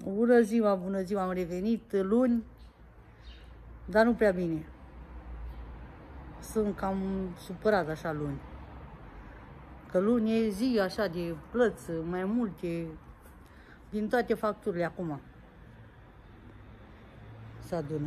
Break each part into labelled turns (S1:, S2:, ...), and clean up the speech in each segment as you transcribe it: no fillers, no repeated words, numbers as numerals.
S1: Bună ziua, am revenit luni, dar nu prea bine. Sunt cam supărat așa luni. Că luni e zi așa de plăți, mai multe, din toate facturile acum se adună.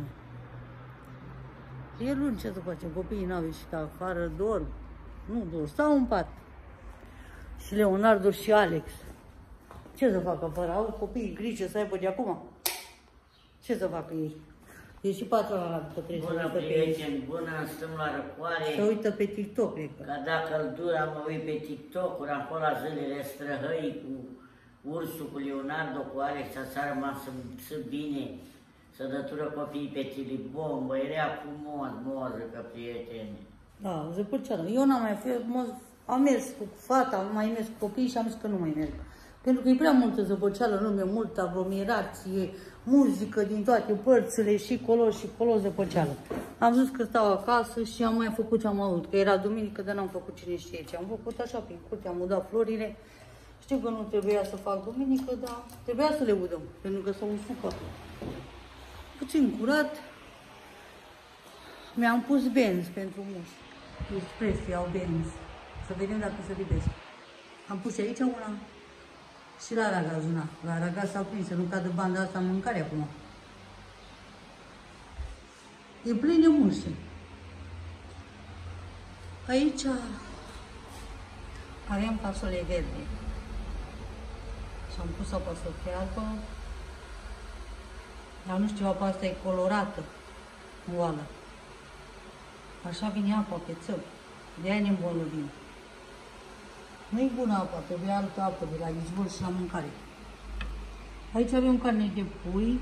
S1: E luni, ce să facem? Copiii n-au ieșit afară, dorm. Nu dorm, stau în pat. Și Leonardo și Alex. Ce să facă fără? Au copiii grijă să aibă de acum? Ce să facă ei? E și patrona la după trece.
S2: Bună, prieteni, bună, stăm la răcoare.
S1: Se uită pe TikTok, cred că.
S2: Ca da căldura, mă uit pe TikTok-uri, acolo la zilele străhăi cu ursul, cu Leonardo, cu Alex, s-a rămas să bine, să dătură copiii pe tilibombă, era frumos, mozică, prieteni.
S1: Da, zăpăceală. Eu n-am mai fost, am mers cu fata, am mai mers cu copiii și am zis că nu mai merg. Pentru că e prea multă zăpăceală în lume, multă aglomerație, muzică din toate părțile, și colo zăpăceală. Am zis că stau acasă și am mai făcut ce am avut, că era duminică, dar n-am făcut cine știe ce. Am făcut așa prin curte, am udat florile. Știu că nu trebuia să fac duminică, dar trebuia să le udăm, pentru că s-au usucat. Puțin curat. Mi-am pus benzi pentru muș. Expresie au benzi. Să vedem dacă se libesc. Am pus și aici una. Și la ragaz una. La ragaz s-au prins, să nu cadă banda asta în mâncare acum. E plin de muște. Aici avem fasole verde. Și am pus apa să fiarbă. Dar nu știu, apa asta e colorată. Oală. Așa vine apa pe țăp. De-aia ne îmbolnăvim. Nu-i bună apa, trebuie altă apă de la izvor și la mâncare. Aici avem carne de pui.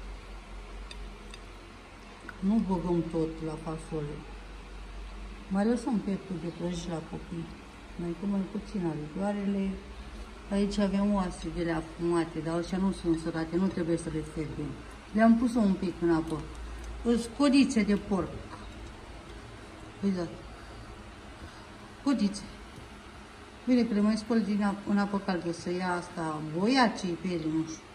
S1: Nu băgăm tot la fasole. Mai lăsăm pieptul de prăjit la copii. Mai puțin aripioarele. Aici avem oase de la afumate, dar așa nu sunt sărate, nu trebuie să le fierbim. Le-am pus un pic în apă. Codițe de porc. Uitați. Codițe. Bine că le mai spăl în apă caldă să ia asta, boiacii pe ele, nu știu.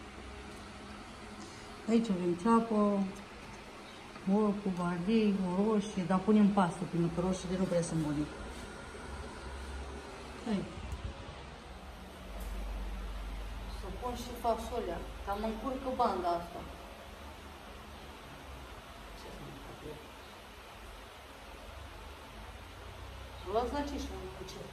S1: Aici avem ceapă, ouă cu bardei, o roșie, dar punem pastă, pentru că roșiile nu prea sunt bune. Hai. Să pun și fasolea, dar mă încurcă banda asta. Ce să mă fac eu? Să luați la ce și mă cu ce?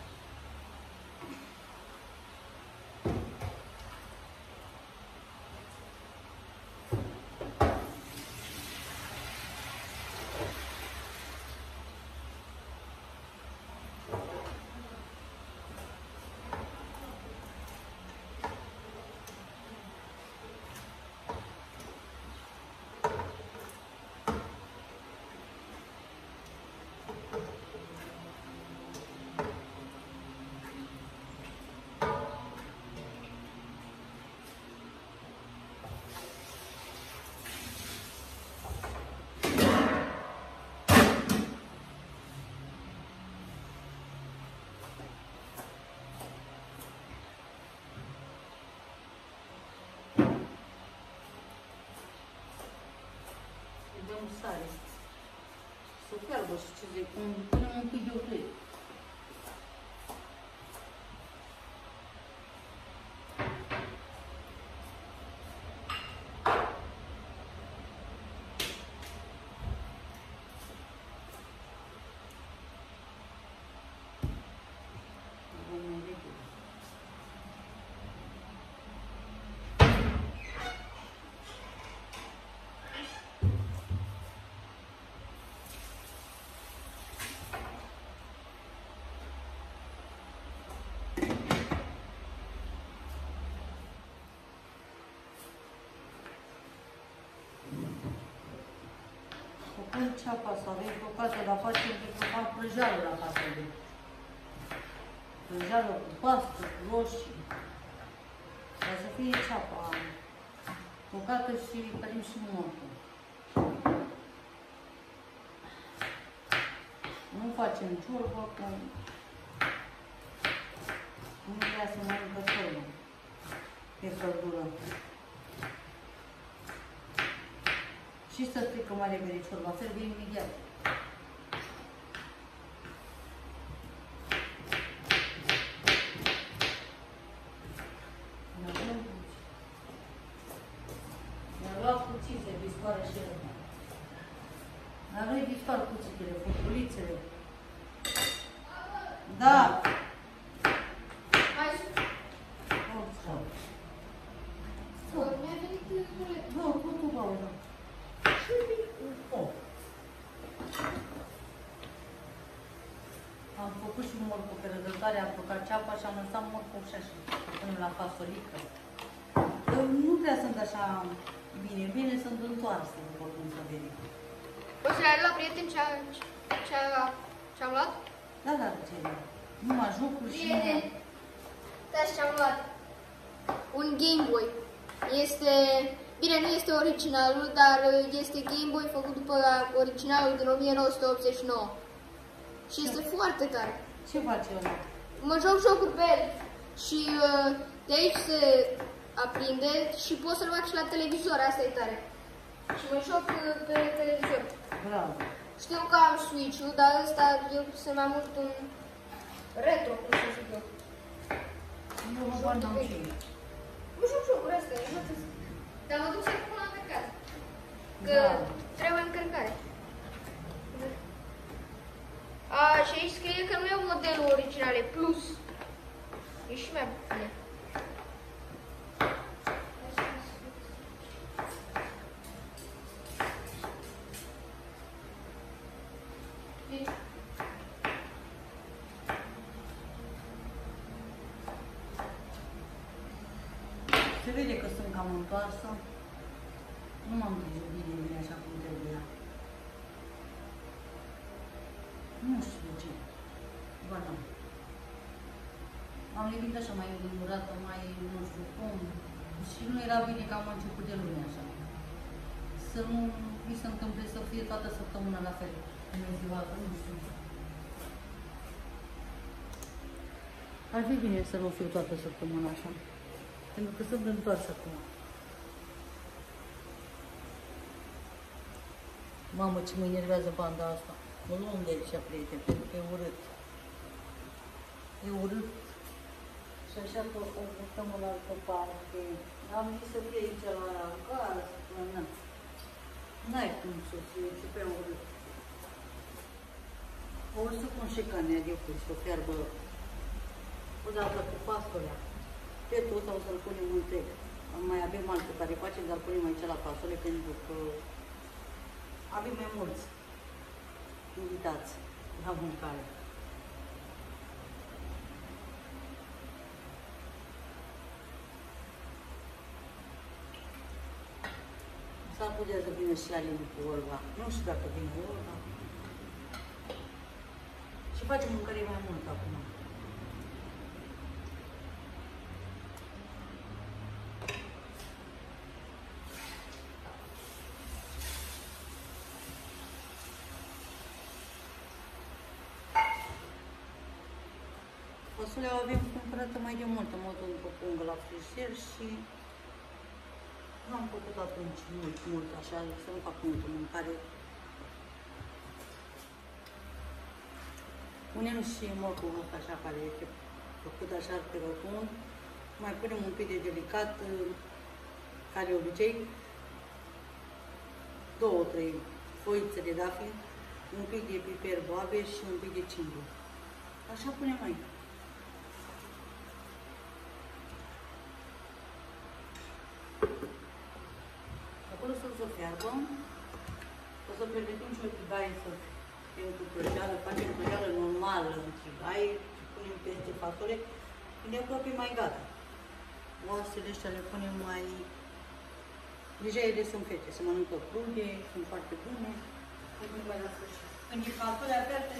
S1: Dăm sare. Să fiarbă și ce de cum punem un pic de uclei. Pun ceapa să avem tocată, dar facem de fac prăjeală la fasole. Prăjeală cu pastă, cu roșii. Ca să fie ceapa tocată și cărim și mortă. Nu facem ciorbă, că nu vrea să mănâncă ciorbă pe căldură. Și să strică mai repede ciorba, fierbe imediat. Mi-a luat cuțite, dispare și ele. Dar nu-i dispar cuțitele, furculițele. Da!
S3: Hai să... Mi-a venit ruletul.
S1: Nu, cu tu, Paula. Am făcut și morcov pe rădătoare, am făcut ceapa și am lăsat morcov și așa, până la fasolică. Eu nu trebuie să-mi așa bine, bine sunt întoarsă, după cum să vede.
S3: Poți să le ai la prieten ce-am luat?
S1: Da, da, ce numai jocuri și
S3: Prieten, da, ce-am luat. Un Game Boy. Este... Bine, nu este originalul, dar este Game Boy făcut după originalul din 1989. Și este foarte tare.
S1: ce face ăla?
S3: Mă joc jocuri pe el și de aici se aprinde și pot să-l fac și la televizor, asta e tare. Și mă joc pe televizor.
S1: Bravo.
S3: Știu că am Switch-ul, dar ăsta eu sunt mai mult un retro, cum să zic eu.
S1: Eu mă bani n-am ce.
S3: Nu joc jocuri astea, nu știu. Dar mă duc să-l pun la încărcat. Că trebuie încărcare. Și aici scrie că nu e modelul original, e plus. E și mai bine.
S1: Se vede că sunt cam întoarsă. Nu m-am grijit bine așa cum trebuia. Nu știu de ce. Ba da. Am lipit așa mai îngurată, mai nu știu cum. Și nu era bine că am început de luni așa. Să nu mi se întâmple să fie toată săptămâna la fel. În ziua, că nu știu. Ar fi bine să nu fiu toată săptămâna așa. Pentru că sunt întoarsă acum. Mamă, ce mă enervează banda asta. Mă luăm de aici, prieteni, pentru că e urât. E urât. Și așa că o putem în altă parte. Am zis să fie aici la gaz, până n-ai cum să fie, ce pe urât. O să pun și carnea de pui, să o fiarbă odată cu fasolea. Pe tot sau să-l punem întreg. Mai avem altul care facem, dar punem aici la fasole, pentru că avem mai mulți invitați la mâncare. S-ar putea să vină și Alin cu Olga. Nu știu dacă vine Olga. Și facem mâncare mai mult acum. Fasolea o avem cumpărată mai de mult, am avut o pungă la frigider și nu am făcut atunci mult, așa, să nu fac multă mâncare. Punem și morcovul ăsta așa, care este făcut așa pe rotund. Mai punem un pic de delicat, ca de obicei, 2-3 foițe de dafli, un pic de piper boabe și un pic de cimbu. Așa punem aici. Acolo să se fiarbă, o să pregătim și o tigaie pentru prăjeală, facem prăjeală normală în tigaie și punem peste fasole, când e aproape mai gata. Oasele ăștia le punem mai... Deja ele sunt fete, se mănâncă crude, sunt foarte bune. Când e fasolea apertă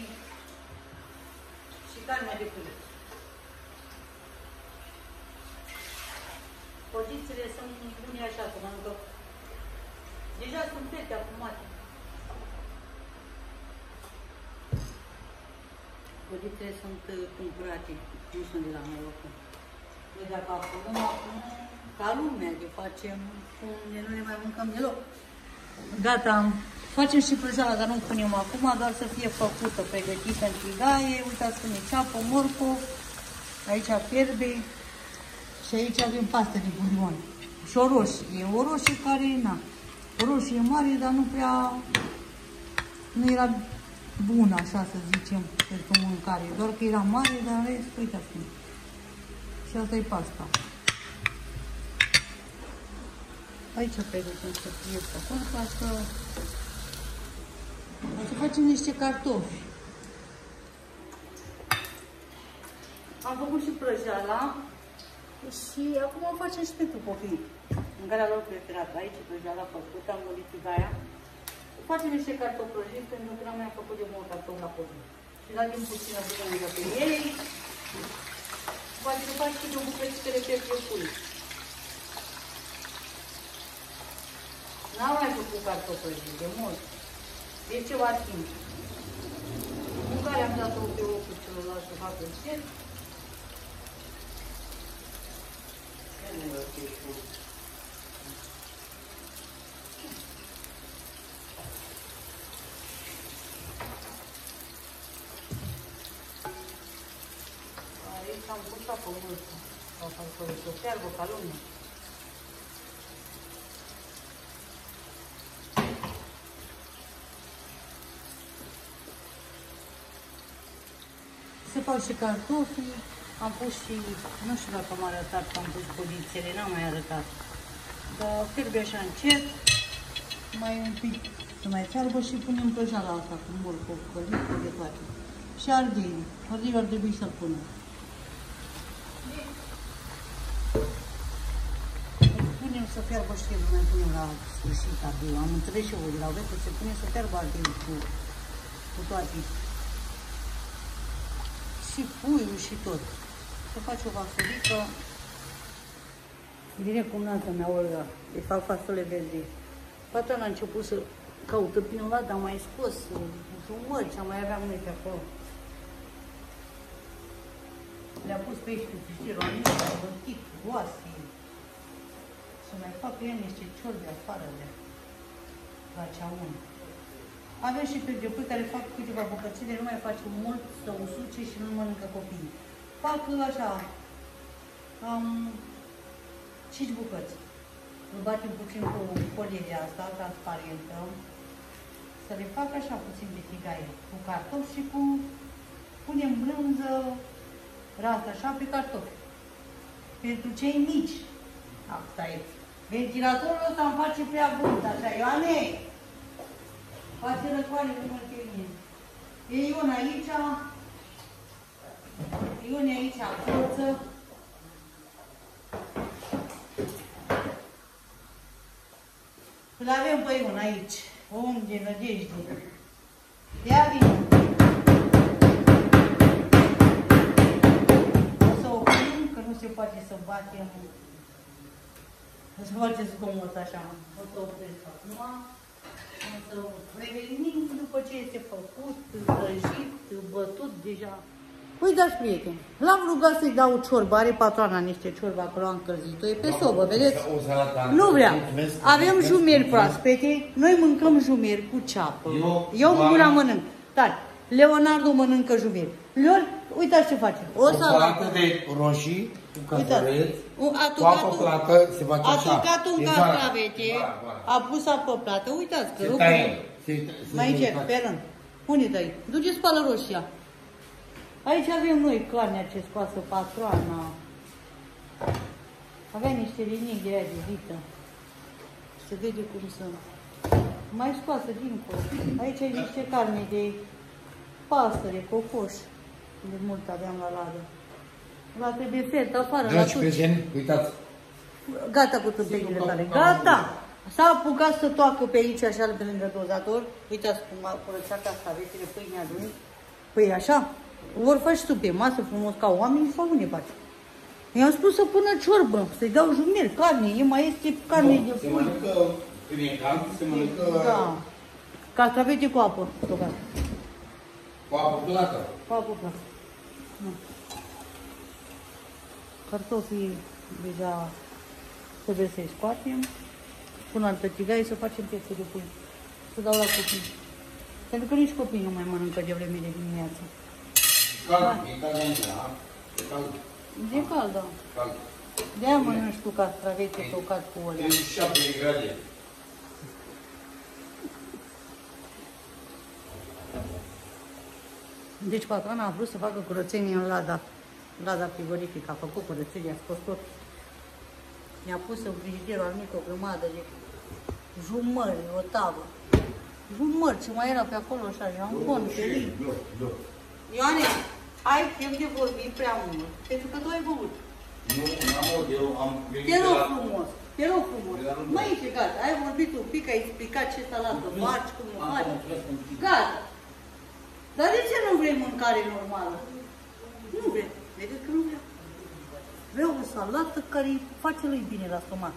S1: și carnea de pui. Cozițele sunt bune așa, se mănâncă. Deja sunt fete afumate. Cozițele sunt cumpărate, nu sunt de la noi oricum. Deci dacă afumăm acum, ca lumea, de facem unde nu ne mai mâncăm deloc. Gata, facem și prăjeala, dar nu punem acum, doar să fie făcută, pregătită în tigaie. Uitați cum e ceapă, morcov, aici fierbe și aici avem pastă de bulion. Și o roșie, care, na, o roșie mare, dar nu prea, nu era bună, așa să zicem, pentru mâncare. Doar că era mare, dar în rest, uitați cum. Și asta e pasta. Aici pregătim să fie făcută, să facem niște cartofi. Am făcut și prăjeala și acum o facem și pentru copii. Mâncarea lor preferată. Aici e prăjeala făcută, am gătit tigaia. Facem niște cartofi prăjiți pentru că n-am mai făcut de mult cartofi la copii. Și la timp puțin o bucățică pe ei. Poate să faci și de o bucățică de pietre pui. N-am mai făcut cartofi prăjiți de mult. De ceva timp. Cu care am dat-o pe ochiul celălalt să facă încet. Aici am pus apă multă. Sau să o fiarbă ca lumea. Se fac și cartofii, am pus și, nu știu dacă am arătat că am pus codițele, n-am mai arătat. Dar fierbe așa încet, mai un pic să mai fiarbă și punem prăjeala asta cu morcov, călică, de toate. Și ardei ar trebui să-l punem. Punem să fiarbă și nu mai punem la sfârșit ardei. Am înțeles și eu de la veche, se pune să fiarbă ardei cu toate. Și puiul și tot. Să faci o vasolică. Bine cum nata mea, Olga, îi fac fasole verzi. Patrona a început să caută prin ăla, dar am mai scos jumări, ce mai aveam noi pe acolo. Le-a pus pe aici, știi, roaniță, bătit, oase. Să mai fac eu niște ciorbi afară de la ceaun. Avem și pe depui care fac câteva bucățile, nu mai face mult să usuce și nu mănâncă copiii. Fac așa, am 5 bucăți. Îl batem puțin cu folie de asta, transparentă, să le fac așa puțin de tigaie, cu cartofi și cu, punem brânză, rasă așa pe cartofi. Pentru cei mici, asta e. Ventilatorul ăsta îmi face prea brânză, așa, Ioane! Face răcoare cu mărtirie. E Ion aici, Ion e aici, forță. Îl avem pe Ion aici, om de nădejde. Ia vine. O să oprim, că nu se poate să batem. Nu se poate zgomot așa. O să opresc acum. O să revenim după ce este făcut, prăjit, bătut deja. Uitați, prieteni, l-am rugat să-i dau ciorbă, are patroana niște ciorbă acolo, am încălzit-o, e pe sobă, vedeți? Nu vrea. Avem jumeri proaspete, noi mâncăm jumeri cu ceapă. Eu una mănânc. Dar Leonardo mănâncă jumeri. Leon, uitați ce face. O
S4: salată de roșii cu castraveți, cu apă plată, se face așa.
S1: A tocat un castravete, a pus apă plată, uitați că rupă. Mai încet, pe rând. Unde dai? Duceți spală roșia. Aici avem noi carnea ce scoasă patroana. Avea niște linii de aia de vită. Se vede cum sunt. Mai scoasă dincolo. Aici ai niște carne de pasăre, cocoș. De mult aveam la ladă. La trebuie fet afară.
S4: Dragi prieteni, uitați.
S1: Gata cu tâmpenile tale. Gata! S-a apucat să toacă pe aici, așa, pe lângă dozator. Uitați cum a curățat castravetele, pâinea lui. Păi așa? Vor faci tu pe masă frumos ca oameni sau unde faci? I-am spus să pună ciorbă, să-i dau jumeri, carne, e mai este carne de pui.
S4: Se mănâncă, când e cald, se mănâncă...
S1: Da. Castravete cu apă, tocat.
S4: Cu apă plată.
S1: Cu apă plată. Cartofii deja Trebuie să-i scoatem. Pun altă tigaie să facem piese de pui. Să dau la copii. Pentru că nici copiii nu mai mănâncă de vreme de dimineață.
S4: E cald aici, da? E cald.
S1: E cald, da.
S4: Cald.
S1: De-aia mănânci tu castravețe tocat cu olea.
S4: 37 de grade.
S1: Deci patrona a vrut să facă curățenie în lada frigorifică. A făcut curățenie, a scos tot. Mi-a pus în frigiderul al mic o grămadă de jumări, o tavă. Jumări, ce mai era pe acolo așa, jambon, pelin. Ioane, ai timp de vorbit prea mult, pentru că tu ai băut.
S4: Nu, n-am avut, eu am venit
S1: Te
S4: de
S1: rog
S4: la...
S1: frumos, te rog frumos. Măi, e gata, ai vorbit un pic, ai explicat ce salată faci, cum o faci. Gata. Dar de ce nu vrei mâncare normală? Nu vrei. Vedeți că nu vreau. Vreau o salată care îi face lui bine la stomac.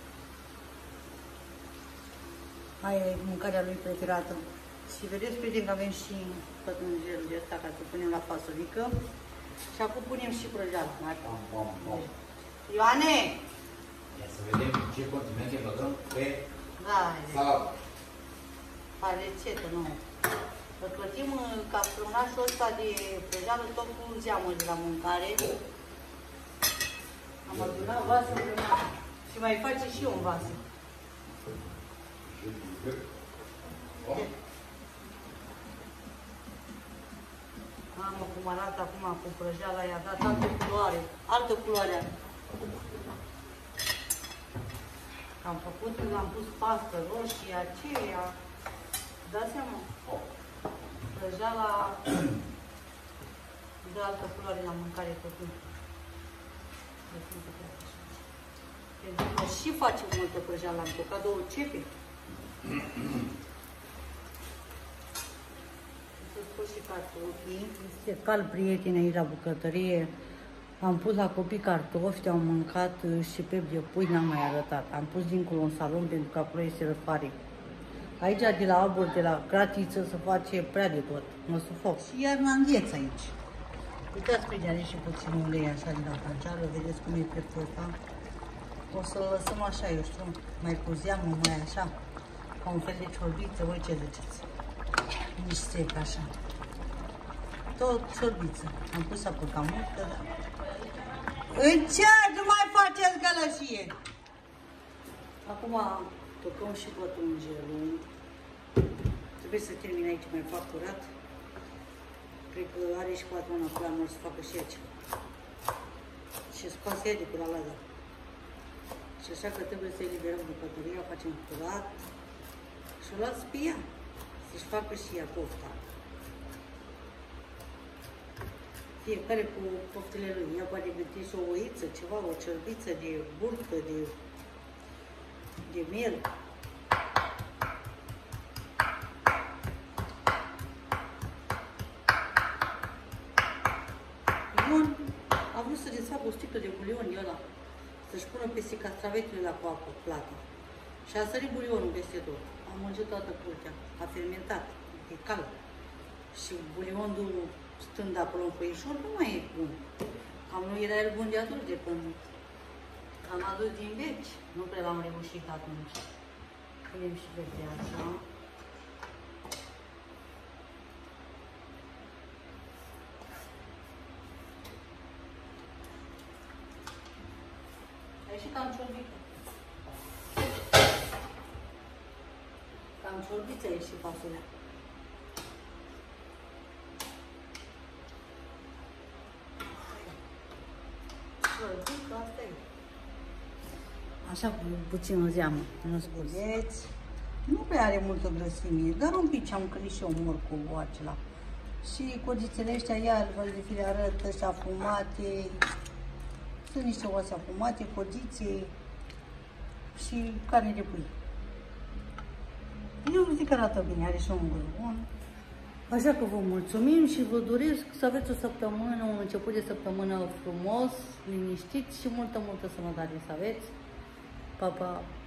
S1: Aia e mâncarea lui preferată. Și vedeți, prieteni, că avem și pătrunjelul de ăsta, ca să punem la fasolică. Și acum punem și prăjeală. Ioane!
S4: Ia să vedem ce condimente băgăm pe salată.
S1: Pa rețetă, nu. Îl plătim castrăunașul ăsta de prăjeală tot cu zeamă de la mâncare. Am adunat vasul și mai face și eu un vas. Mamă, cum arată acum cu prăjeala, i-a dat altă culoare. Am făcut, am pus pastă roșie, aceea. Dați seama? Prăjeala de altă culoare la mâncare totul. Pentru că și facem multă prăjeală, am tocat 2 cepe. Să scot și cartofii. Este cald, prieteni, aici la bucătărie. Am pus la copii cartofi, au mâncat și pep de pui, n-am mai arătat. Am pus dincolo în salon pentru că acolo este răfare. Aici, de la abur, de la gratiță, se face prea de tot. Mă sufoc. Și iar la îngheț aici. Uitați că are și puțin ulei așa de la panceară, vedeți cum e peptul ăsta. O să-l lăsăm așa, eu știu, mai cu zeamă, mai așa, ca un fel de ciorbiță, voi ce ziceți? Nici sec așa. Tot ciorbiță. Am pus apă cam multă, dar... În ce nu mai faceți gălășie? Acum tocăm și pătrunjelul. Trebuie să termin aici, mai fac curat. Cred că are și patrona planul să facă și aici. Și scoase ea de pe la lada. Și așa că trebuie să eliberăm bucătăria, facem curat și o las pe ea, să-și facă și ea pofta. Fiecare cu poftele lui. Ea poate găti și o oiță, ceva, o ciorbiță de burtă, de miel. Ion a vrut să desfacă o sticlă de bulion de ăla, să-și pună peste castravetele la cu apă plată. Și a sărit bulionul peste tot. Am mâncat toată curtea. A fermentat. E cald. Și bulionul stând acolo în foișor nu mai e bun. Cam nu era el bun de atunci, de când am adus din veci. Nu prea l-am reușit atunci. Punem și pe așa. Ai și cam ciorbiță. Cam ciorbiță e și fasulea. Ciorbiță, asta e. Așa cu puțin o zeamă, nu scuzeți. Nu prea are multă grăsime, dar un pic am călit și eu morcovul acela. Și codițele ăștia, iar vă le fi le arăt, ăștia afumate. Sunt niște oase afumate, codițe și carne de pui. Eu zic că arată bine, are și un gust bun. Așa că vă mulțumim și vă doresc să aveți o săptămână, un început de săptămână frumos, liniștit și multă sănătate să aveți. Pa, pa!